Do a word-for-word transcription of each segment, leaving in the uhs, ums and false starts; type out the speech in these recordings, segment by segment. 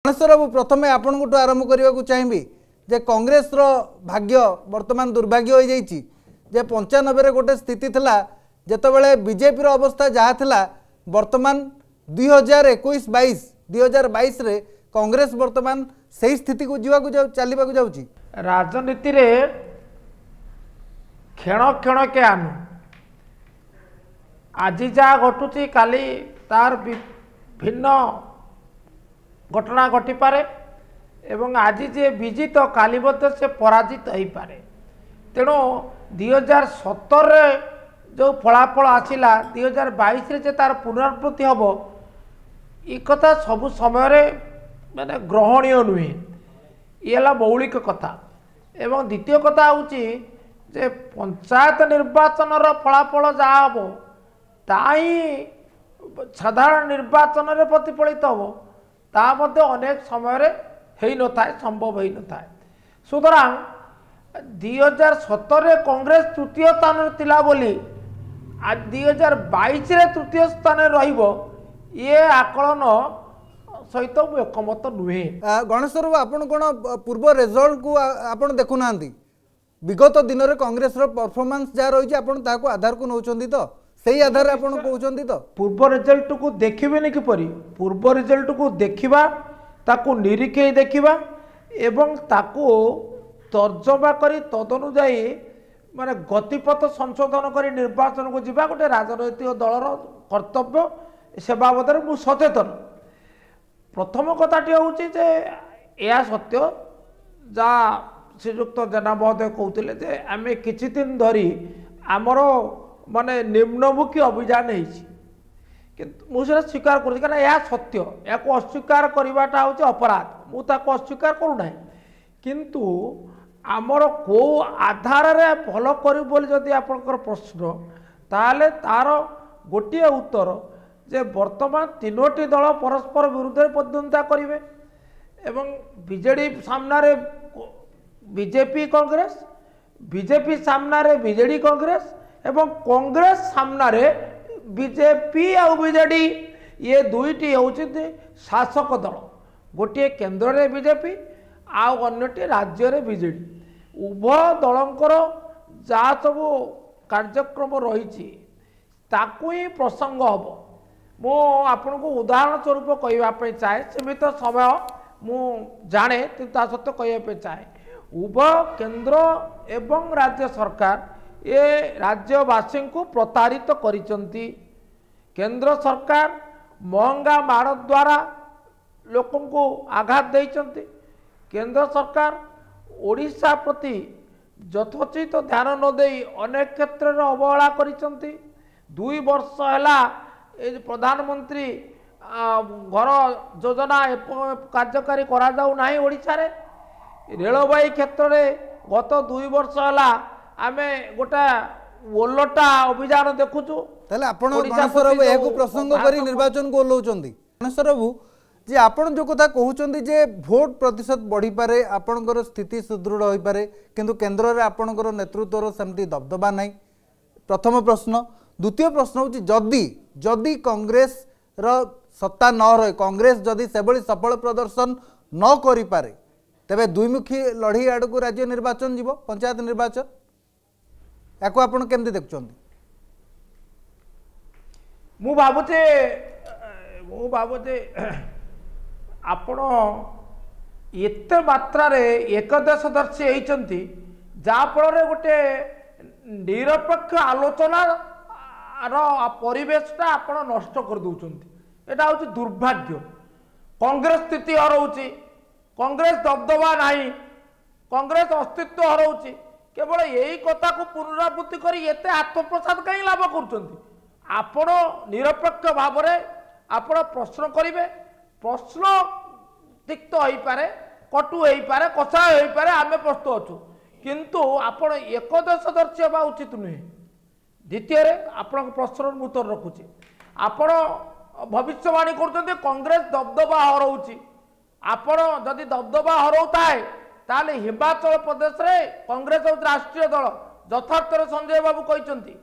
बाबू प्रथम आपण आरंभ करने को चाहिए जे कांग्रेस रो भाग्य वर्तमान दुर्भाग्य हो जाइए जे पंचानबे गोटे स्थिति थिला जेतबेले बीजेपी रो अवस्था जहाँ थिला वर्तमान दुई हजार इक्कीस बैश दुई हजार बैश रे कांग्रेस वर्तमान सही स्थिति को जीवा को चलवा को जाउची। राजनीति रे क्षण क्षण के आनु आज जहाँ घटुची काली तार भिन्न घटना घटी पारे एवं आज जे विजित काली मध्य से पराजित हो पारे। तेणु दुई हजार सतर जो फलाफल आसला दुई हजार बैश जे तार पुनरावृत्ति हम कथा सबु समय माने ग्रहणीय नुहे ये मौलिक कथा। एवं द्वितीय कथा हूँ जे पंचायत निर्वाचन फलाफल जहाँ हम ताही साधारण निर्वाचन में प्रतिफलित हम ता मध्य अनेक समय हो न था संभव हो न था। सुतरां दुई हजार सतर कांग्रेस तृतीय स्थान थिला बोली आज दुई हजार बैश तृतीय स्थान रहिबो ये आकलन सहित एकमत नुहे। गणेश बाबू आपण कौन पूर्व रिजल्ट को आपण देखुना विगत दिन में कांग्रेस परफॉर्मेंस जहाँ रही है आधार को नौकरी तो सही आधार आपण कहते तो पूर्व रिजल्ट को देखिबेनि किपरि पूर्व रिजल्ट को देखिबा ताकू निरीक्षे देखिबा एवं ताकू तर्जमा करी तदनुजाई माने गतिपथ संशोधन करी निर्वाचन को जीवा गोटे राजनैतिक दलर कर्तव्य से बाबद मु सचेतन। प्रथम कथाटी हूँ जे यह सत्य जहाँ श्रीजुक्त जेना महोदय कहते आम किछि दिन धरी आमर माने निम्नमुखी अभियान मुझे स्वीकार कर यह सत्य या अस्वीकार करवाटा हूँ अपराध मुझे अस्वीकार करूना किंतु आमर को आधार रे भल करी बोली जदि आपनकर प्रश्न ताले तार गोटे उत्तर जे वर्तमान तीनोटी दल परस्पर विरुद्ध प्रतिद्वंदिता करेंगे एवं बीजेडी सामने बीजेपी कांग्रेस बीजेपी सामने बीजेडी कांग्रेस एवं कांग्रेस सामने बीजेपी आ बीजेडी ये दुईटी होउछिते शासक दल गोटे केंद्र रे बीजेपी आउ अन्यटी राज्य रे बीजेडी उभय दलंकर जहाँ सब कार्यक्रम रही ताकू ही प्रसंग हम मु आपन को उदाहरण स्वरूप कहवाई चाहे सीमित समय मु जाने ता सत्य कहवाई चाहे उभय केंद्र एवं राज्य सरकार ये राज्यवासी को प्रतारित करिसंती। केंद्र सरकार महंगा माड़ द्वारा लोकों को आघात देइसंती। केंद्र सरकार ओडिशा प्रति यथोचित ध्यान न देई अनेक क्षेत्र में अवहेला करिसंती। दुई वर्ष है प्रधानमंत्री घर योजना कार्यकारी करा जाऊ नाही ओडिशा रे रेलवाई क्षेत्र में गत दुई वर्ष है आमे गोटा ओलटा अभियान देखुचु ताले आपण गणेश्वर बाबू एको प्रसंग करी निर्वाचन को ओलौचंदी। गणेश्वर बाबू जे आपण जो कथा कहउचंदी जे भोट प्रतिशत बढ़ी पारे आपणकर स्थिति सुदृढ़ होई पारे किंतु केंद्र रे आपणकर नेतृत्वर सेमती दबदबा नाही प्रथम प्रश्न। द्वितीय प्रश्न होची जदी जदी कांग्रेस रो सत्ता न रहे कांग्रेस जदी सेबली सफल प्रदर्शन न करि पारे तेबे दुईमुखी लड़ी आड़ को राज्य निर्वाचन जीव पंचायत निर्वाचन या आपण केमती देखुचंदी। मु भाबुचे मु भाबुचे आपण एते मात्रा रे एकदशदर्शी होइचंती जा फल रे गोटे निरपेक्ष आलोचना रो परिवेशटा आपण नष्ट कर दउचंती एटा होची दुर्भाग्य। कांग्रेस स्थिति हरउची कांग्रेस दबदबा नहीं कांग्रेस अस्तित्व हरउची केवल यही कथा को पुनरावृत्ति करी एते आत्मप्रसाद कहीं लाभ करुचंती। आपण निरपेक्ष भाव में आपण प्रश्न करेंगे प्रश्न तिक्त हो पारे कटु हो पारे कषा हो पारे आम प्रस्तुत अच्छु किंतु आपण एकदशदर्शी हवा उचित नुहे। द्वितीय आपण प्रश्न उत्तर रखुची आपण भविष्यवाणी कर कांग्रेस दबदबा हरउची आपण जदि दबदबा हरउता है ताले हिमाचल प्रदेश रे कांग्रेस राष्ट्रीय दल यथार्थ संजय बाबू कहते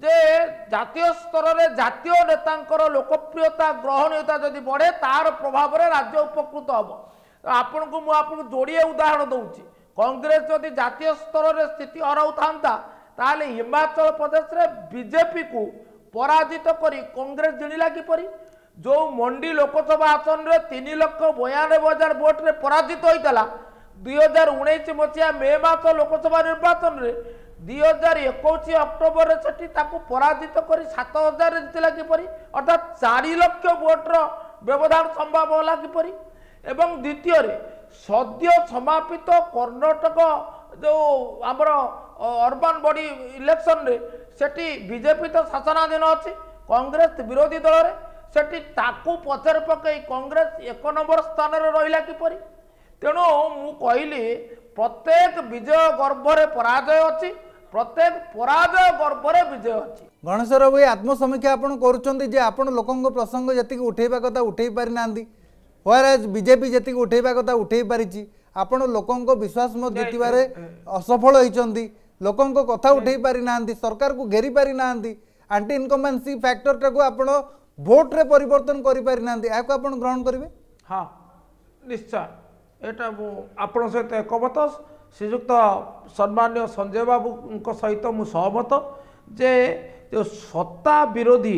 जे जातीय स्तर में जातीय नेता लोकप्रियता ग्रहणीयता जदि बढ़े तार प्रभाव में राज्य उपकृत हम। आपण को मुझे आपको जोड़े उदाहरण दूसरी कांग्रेस जदि जातीय स्तर में स्थिति हराऊ था ताले हिमाचल प्रदेश में बीजेपी को पराजित करी कांग्रेस जिणिला किपरि जो मंडी लोकसभा आसन में तीन लक्ष बयानबे हजार भोट रे पराजित होता दुई हजार उन्नीस मसीहा मे मास लोकसभा निर्वाचन में दुई हजार इक्कीस अक्टोबर से पराजित कर सात हजार जीतला किपरि अर्थात चार लक्ष भोटर व्यवधान संभव होला किपरि एवं द्वितीय सद्य समापित कर्णाटक जो आमर अर्बन बॉडी इलेक्शन रे सेठी बीजेपी तो शासनाधीन अच्छी कांग्रेस विरोधी दल रे सेठी ताकू पचर पकई कांग्रेस एक नंबर स्थान रे रहिला किपरि तेणु मु कहली प्रत्येक विजय गर्भरे पराजय अच्छी प्रत्येक पराजय गर्भरे विजय अच्छी। गणेश बाबू आत्मसमीक्षा आपण करूछंती जे आपण लोकंग प्रसंग जति उठेबा कथा उठेई पारि नांदी व्हेयरएज बीजेपी जति उठेबा कथा उठेई पारिछि आपण लोकंग विश्वास मत जितिबारे असफल होइछंती लोकंग कथा उठेई पारि नांदी सरकार को घेरी पारि नांदी एंटी इनकम्बेंसी फैक्टर टाको आपण वोट रे परिवर्तन करि पारि नांदी आको आपण ग्रहण करिवे। हां निश्चय एटा मु आपण सहित एकमत श्रीजुक्त सम्मान्य संजय बाबू सहित मु सहमत जे जो सत्ता विरोधी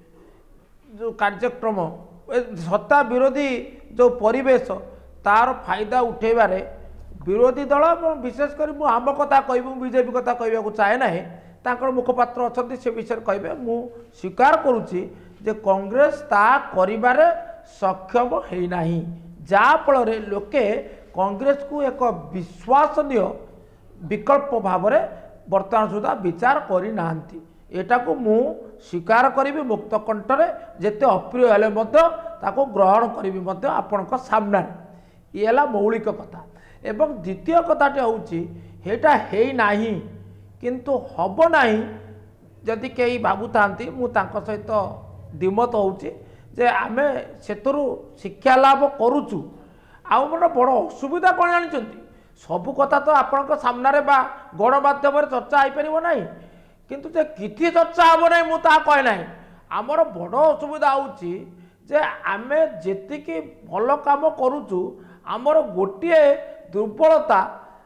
जो कार्यक्रम सत्ता विरोधी जो परिवेश तार फायदा उठेबारे विरोधी दल विशेषकर मु आम कथा कहबी बीजेपी कथा कहबा चाहे ना तांकर मुखपात्र अच्छा से विषय कहे मु स्वीकार करुच्ची जे कांग्रेस ता करिबारे सक्षम है नाही जाफल लोके कांग्रेस को एक विश्वसनीय विकल्प भाव में बर्तमान सुधा विचार करना एटा को मु स्वीकार करी मुक्त कंठरे जेते अप्रिय हेले ताको ग्रहण करी आपण सामना ये है मौलिक कथा एवं द्वितीय कथाटे होटा है नाही किंतु हब नाही जदि कई भावु था सहित द्विमत होचे जे आमे सेतरु शिक्षा लाभ करुचु आ मोर बड़ असुविधा कौन जानी सबू कथा तो आपण सामने बा गणमाध्यम चर्चा हो पार ना किंतु जे किसी चर्चा हम ना मुझे कहे ना आमर बड़ असुविधा होची जे आमे जेतिकी भल काम करुचु आमर गोटे दुर्बलता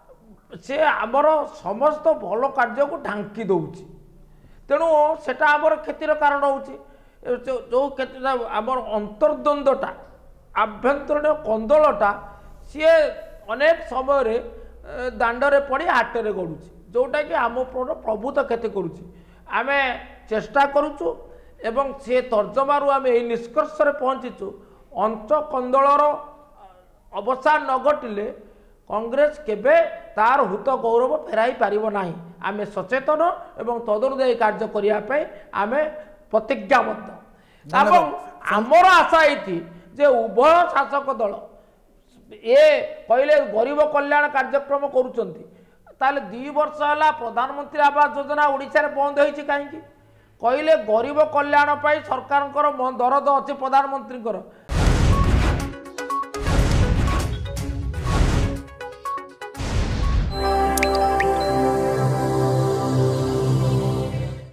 से आमर समस्त भल कार्य को ढांकी दौची तेणु सेटा आमर क्षतिर कारण होची जो क्षेत्र आमर अंतर्द्वंदटा आभ्यंतरीण कंदलटा सी अनेक समय दांडरे पड़ी हाटरे गड़ुची जोटा कि आम प्रभुत क्षति करुच्ची आम चेष्टा करुचु एवं सी तर्जमारू आम यही निष्कर्ष पहुँचीचु अंत कंदलर अवसान न घटिले कांग्रेस केबे तार हुत गौरव फेराई पारिब नाही आमे सचेतन एवं तदनुयायी कार्य करने आम प्रतिज्ञाबद्ध एवं आमर आशा ये जे उभय शासक दल ये कहले गरीब कल्याण कार्यक्रम करुचंती ताले दी वर्ष है प्रधानमंत्री आवास योजना ओडिशा रे बंद होईछि काहेकि कहले गरीब कल्याण पाई सरकार दरद अच्छी प्रधानमंत्री